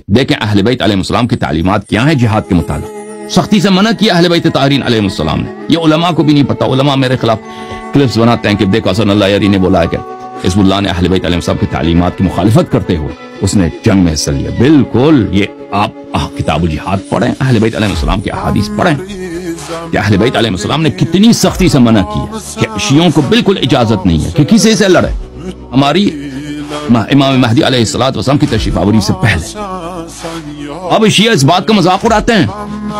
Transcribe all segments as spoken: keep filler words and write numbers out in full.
دیکھیں اہل بیت علیہ السلام کی تعلیمات کیا ہیں جہاد کے متعلق. سختی سے منع کیا اہل بیت طاہرین علیہ السلام نے. یہ علماء کو بھی نہیں پتا. علماء میرے خلاف کلپس بناتے ہیں کہ دیکھو حسن اللہ یاری نے بولا ہے کہ حزب اللہ نے اہل بیت علیہ السلام کی تعلیمات کی مخالفت کرتے ہوئے اس نے جنگ میں حصہ لیا. بالکل. یہ آپ کتاب الجہاد پڑھیں, اہل بیت علیہ السلام کی احادیث پڑھیں کہ اہل بیت علیہ السلام نے کتنی سختی سے منع کیا کہ شیعوں کو بالکل اجازت نہیں ہے کہ کسی سے لڑے. ہماری امام مہدی علیہ الصلوۃ والسلام کی تشریف آوری سے پہلے اب شیعہ اس بات کا مذاق اڑاتے ہیں.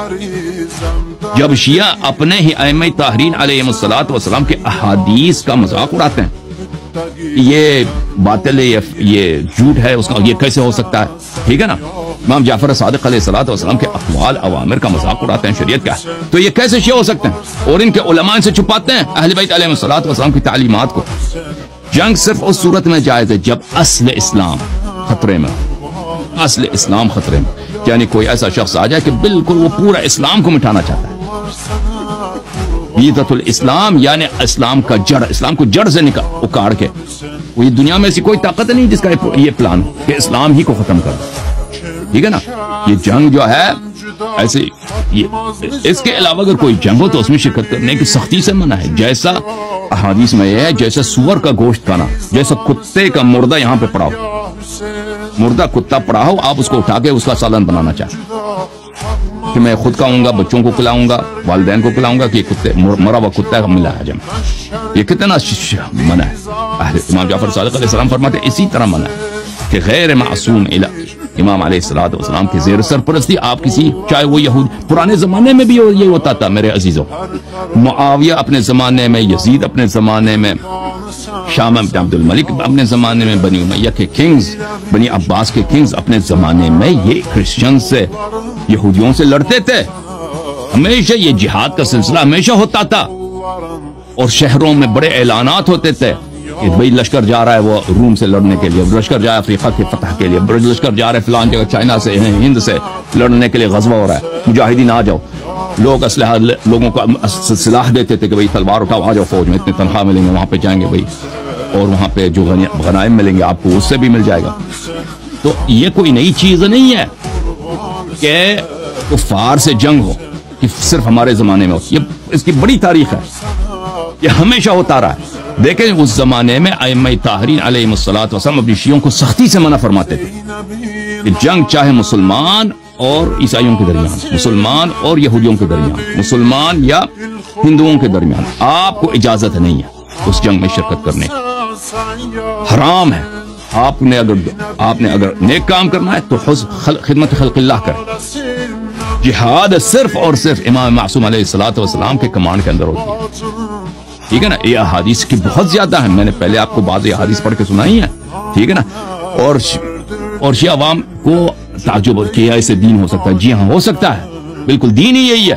جب شیعہ اپنے ہی ائمہ طاہرین علیہ الصلوۃ والسلام کے احادیث کا مذاق اڑاتے ہیں, یہ باطل ہے, یہ جھوٹ ہے, اس کا یہ کیسے ہو سکتا ہے. ٹھیک ہے نا. امام جعفر صادق علیہ الصلوۃ والسلام کے اقوال اوامر کا مذاق اڑاتے ہیں شریعت کا, تو یہ کیسے شیعہ ہو سکتے ہیں. اور ان کے علماء ان سے چھپاتے ہیں اہل بیت علیہ الصلوۃ والسلام کی تعلیمات کو. جنگ صرف اس صورت میں جائز ہے جب اصل اسلام خطرے میں, اصل اسلام خطرے میں, یعنی کوئی ایسا شخص آ جائے کہ بالکل وہ پورا اسلام کو مٹانا چاہتا ہے. بیضۃ الاسلام یعنی اسلام کا جڑ, اسلام کو جڑ سے نکال اکاڑ کے. وہ دنیا میں ایسی کوئی طاقت نہیں جس کا یہ پلان کہ اسلام ہی کو ختم کر دے. ٹھیک ہے نا. یہ جنگ جو ہے ایسے, یہ اس کے علاوہ اگر کوئی جنگ ہو تو اس میں شرکت کرنے کی سختی سے منع ہے. جیسا احادیث میں یہ ہے, جیسے سور کا گوشت کھانا, جیسا کتے کا مردہ یہاں پہ پڑا ہو, مردہ کتا پڑا ہو, آپ اس کو اٹھا کے اس کا سالن بنانا چاہتے کہ میں خود کھاؤں گا, بچوں کو کھلاؤں گا, والدین کو کھلاؤں گا, کہ یہ کتے مرا ہوا کتا ملا ہے جب. یہ کتنا منع ہے. امام جعفر صادق علیہ السلام فرماتے اسی طرح منع ہے کہ غیر معصوم امام علیہ الصلوۃ والسلام کے زیر سرپرستی آپ کسی, چاہے وہ یہود, پرانے زمانے میں بھی یہ ہوتا تھا میرے عزیزوں. معاویہ اپنے زمانے میں, یزید اپنے زمانے میں, شام بن عبد الملک اپنے زمانے میں, بنی امیہ کے کنگز, بنی عباس کے کنگز اپنے زمانے میں یہ کرسچن سے, یہودیوں سے لڑتے تھے. ہمیشہ یہ جہاد کا سلسلہ ہمیشہ ہوتا تھا, اور شہروں میں بڑے اعلانات ہوتے تھے کہ بھئی لشکر جا رہا ہے وہ روم سے لڑنے کے لیے, لشکر جا رہا ہے افریقہ کے فتح کے لیے, لشکر جا رہا ہے فلان جگہ چائنا سے, ہند سے لڑنے کے لیے غزوہ ہو رہا ہے, مجاہدین آ جاؤ. لوگ اسلحہ لوگوں کو سلاح دیتے تھے کہ بھئی تلوار اٹھاؤ, آ جاؤ فوج میں, اتنے تنخواہ ملیں گے, وہاں پہ جائیں گے بھئی, اور وہاں پہ جو غنائم ملیں گے آپ کو اس سے بھی مل جائے گا. تو یہ کوئی نئی چیز نہیں ہے کہ کفار سے جنگ ہو, کہ صرف ہمارے زمانے میں ہو. یہ اس کی بڑی تاریخ ہے, یہ ہمیشہ ہوتا رہا ہے. دیکھیں اس زمانے میں ائمہ طاہرین علیہ الصلوۃ والسلام اپنی شیعوں کو سختی سے منع فرماتے تھے کہ جنگ چاہے مسلمان اور عیسائیوں کے درمیان, مسلمان اور یہودیوں کے درمیان, مسلمان یا ہندوؤں کے درمیان, آپ کو اجازت نہیں ہے اس جنگ میں شرکت کرنے. حرام ہے. آپ نے اگر آپ نے اگر نیک کام کرنا ہے تو خدمت خلق اللہ کریں. جہاد صرف اور صرف امام معصوم علیہ الصلوۃ والسلام کے کمانڈ کے اندر ہوتی ہے. ٹھیک ہے نا. یہ احادیث کی بہت زیادہ ہیں, میں نے پہلے آپ کو بعض احادیث پڑھ کے سنائی ہیں. ٹھیک ہے نا. اور اور شیعہ عوام کو تعجب کیا ایسے دین ہو سکتا ہے. جی ہاں ہو سکتا ہے, بالکل دین ہی یہی ہے.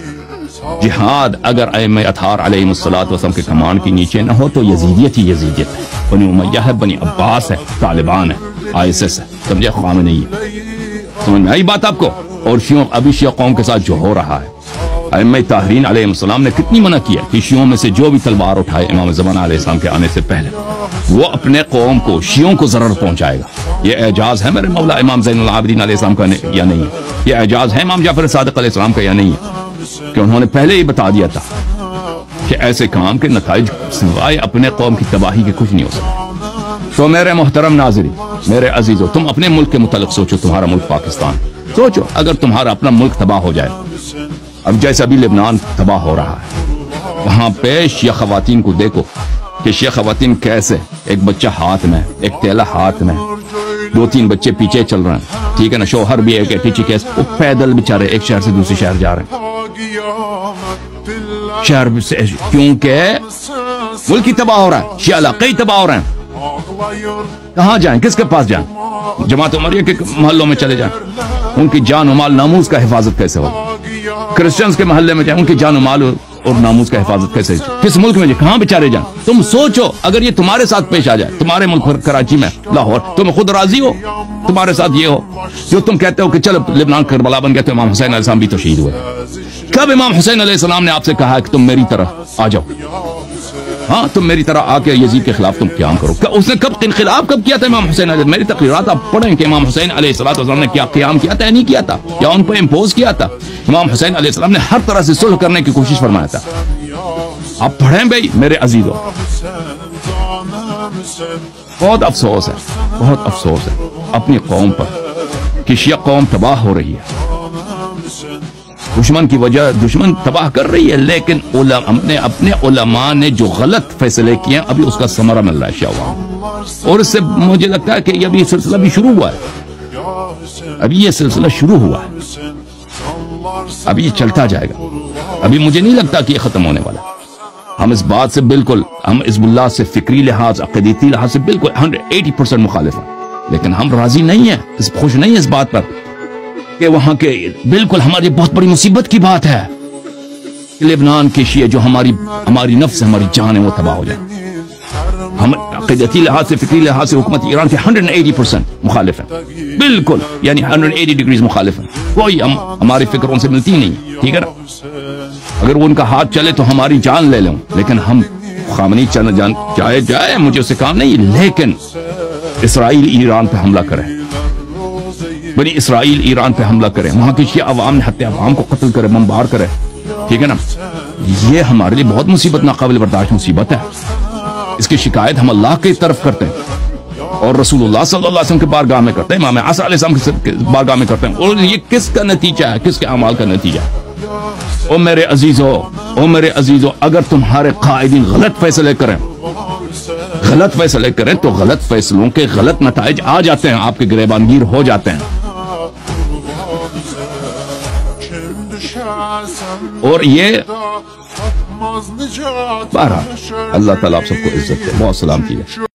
جہاد اگر ائمہ اطہار علیہ الصلوۃ والسلام کے کمانڈ کے نیچے نہ ہو تو یزیدیت ہی یزیدیت ہے, بنی امیہ ہے, بنی عباس ہے, طالبان ہے, آئی ایس ایس ہے, سمجھے, خامنئی ہے. سمجھ میں آئی بات آپ کو. اور شیعوں ابھی شیعہ قوم کے ساتھ جو ہو رہا ہے, ائمہ طاہرین علیہ السلام نے کتنی منع کیا کہ شیعوں میں سے جو بھی تلوار اٹھائے امام زمانہ علیہ السلام کے آنے سے پہلے وہ اپنے قوم کو, شیعوں کو ضرر پہنچائے گا. یہ اعجاز ہے میرے مولا امام زین العابدین علیہ السلام کا یا نہیں ہے؟ یہ اعجاز ہے امام جعفر صادق علیہ السلام کا یا نہیں ہے کہ انہوں نے پہلے ہی بتا دیا تھا کہ ایسے کام کے نتائج سوائے اپنے قوم کی تباہی کے کچھ نہیں ہو سکتے. تو میرے محترم ناظرین, میرے عزیزو, تم اپنے ملک کے متعلق سوچو. تمہارا ملک پاکستان, سوچو اگر تمہارا اپنا ملک تباہ ہو جائے, اب جیسے ابھی لبنان تباہ ہو رہا ہے, وہاں پہ شیعہ خواتین کو دیکھو کہ شیعہ خواتین کیسے, ایک بچہ ہاتھ میں, ایک تیلا ہاتھ میں, دو تین بچے پیچھے چل رہے ہیں. ٹھیک ہے نا. شوہر بھی ایک پیچھے کیسے, وہ پیدل بےچارے ایک شہر سے دوسرے شہر جا رہے ہیں. شہر سے, کیونکہ ملک ہی تباہ ہو رہا ہے, شیعہ علاقے ہی تباہ ہو رہے ہیں. کہاں جائیں, کس کے پاس جائیں؟ جماعت عمریہ کے محلوں میں چلے جائیں, ان کی جان و مال ناموس کا حفاظت کیسے ہو؟ کرسچنز کے محلے میں جائیں, ان کی جان و مال اور ناموس کا حفاظت کیسے ہو؟ کس ملک میں جائیں, کہاں بیچارے جائیں؟ تم سوچو اگر یہ تمہارے ساتھ پیش آ جائے, تمہارے ملک کراچی میں, لاہور, تم خود راضی ہو تمہارے ساتھ یہ ہو جو تم کہتے ہو کہ چلو لبنان کربلا بن گیا تو امام حسین علیہ السلام بھی تو شہید ہوئے. کب امام حسین علیہ السلام نے آپ سے کہا کہ تم میری طرح آ جاؤ؟ ہاں تم میری طرح آ کے یزید کے خلاف تم قیام کرو. اس نے کب انقلاب کب کیا تھا امام حسین علیہ؟ میری تقریرات آپ پڑھیں کہ امام حسین علیہ السلام نے کیا قیام کیا تھا نہیں کیا تھا, یا ان پہ امپوز کیا تھا. امام حسین علیہ السلام نے ہر طرح سے صلح کرنے کی کوشش فرمایا تھا. آپ پڑھیں بھائی میرے عزیزوں. بہت افسوس ہے, بہت افسوس ہے اپنی قوم پر کہ شیعہ قوم تباہ ہو رہی ہے. دشمن کی وجہ دشمن تباہ کر رہی ہے, لیکن اپنے اپنے علماء نے جو غلط فیصلے کیے ابھی اس کا ثمرہ مل رہا ہے شیعہ عوام. اور اس سے مجھے لگتا ہے کہ ابھی یہ سلسلہ بھی شروع ہوا ہے, ابھی یہ سلسلہ شروع ہوا ہے, ابھی یہ چلتا جائے گا. ابھی مجھے نہیں لگتا کہ یہ ختم ہونے والا. ہم اس بات سے بالکل, ہم حزب اللہ سے فکری لحاظ عقیدتی لحاظ سے بالکل ہنڈریڈ ایٹی پرسینٹ مخالف ہیں, لیکن ہم راضی نہیں ہیں, خوش نہیں ہیں اس بات پر کہ وہاں کے بالکل ہماری بہت بڑی مصیبت کی بات ہے کہ لبنان کے شیعہ جو ہماری ہماری نفس ہماری جان ہے وہ تباہ ہو جائے. ہم عقیدتی لحاظ سے فکری لحاظ سے حکومت ایران کے ہنڈریڈ ایٹی پرسینٹ مخالف ہیں, بالکل یعنی ہنڈریڈ ایٹی ڈگریز مخالف ہیں. کوئی ہم ہماری فکر ان سے ملتی نہیں, ٹھیک ہے نا. اگر وہ ان کا ہاتھ چلے تو ہماری جان لے لیں, لیکن ہم خامنی چل جان جائے جائے مجھے اس سے کام نہیں, لیکن اسرائیل ایران پہ حملہ کرے, بنی اسرائیل ایران پہ حملہ کرے, وہاں کی شیعہ عوام نے حتی عوام کو قتل کرے, بمبار کرے, ٹھیک ہے نا. یہ ہمارے لیے بہت مصیبت, ناقابل برداشت مصیبت ہے. اس کی شکایت ہم اللہ کی طرف کرتے ہیں اور رسول اللہ صلی اللہ علیہ وسلم کے بارگاہ میں کرتے ہیں, امام عصر علیہ السلام کے بارگاہ میں کرتے ہیں. اور یہ کس کا نتیجہ ہے, کس کے اعمال کا نتیجہ ہے؟ او میرے عزیزو, او میرے عزیزو, اگر تمہارے قائدین غلط فیصلے کریں غلط فیصلے کریں تو غلط فیصلوں کے غلط نتائج آ جاتے ہیں, آپ کے گریبان گیر ہو جاتے ہیں. اور یہ بہرحال اللہ تعالیٰ آپ سب کو عزت دے. بہت سلام کیے.